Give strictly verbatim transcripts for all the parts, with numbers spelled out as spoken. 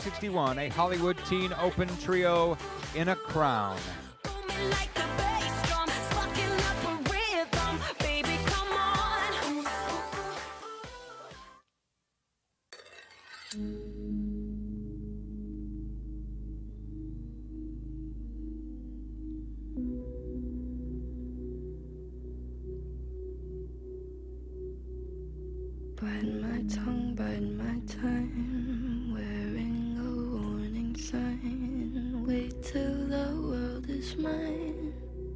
sixty-one, a Hollywood teen open trio in a crown. Bite my tongue, bite my time, wearing a warning sign. Wait till the world is mine.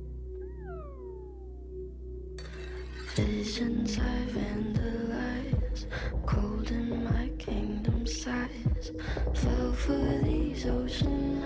Visions I vandalize, cold in my kingdom size. Fell for these ocean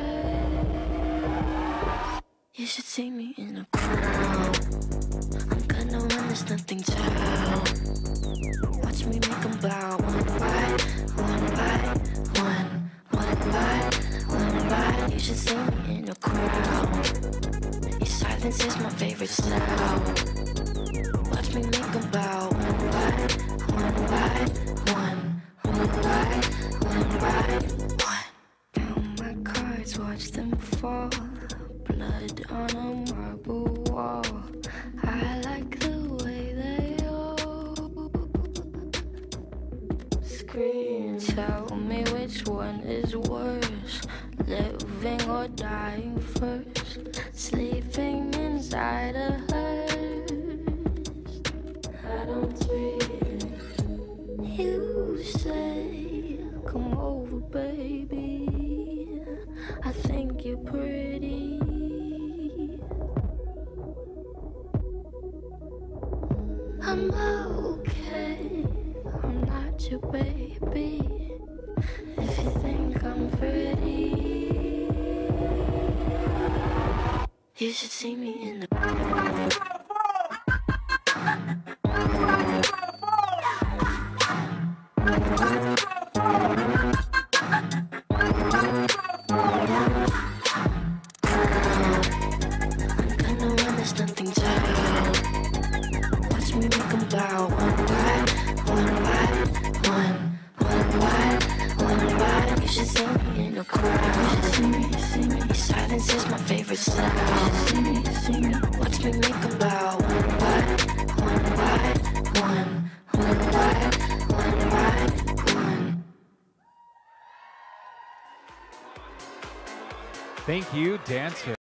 eyes. You should see me in a crowd. I'm gonna run, there's nothing to. Watch me make them bow, one by, one by, one, one by, one by. You should see me in a crowd. Your silence is my favorite sound. Watch me make them bow, one by, one by, one, one by, one by, one. Count my cards, watch them fall. Blood on a marble wall. I like the way they all scream. Tell me which one is worse, living or dying first. Sleeping inside a hearse. I don't breathe. You say, come over, baby. I think you're pretty. I'm okay, I'm not your baby. If you think I'm pretty, you should see me in the Thank you, dancer.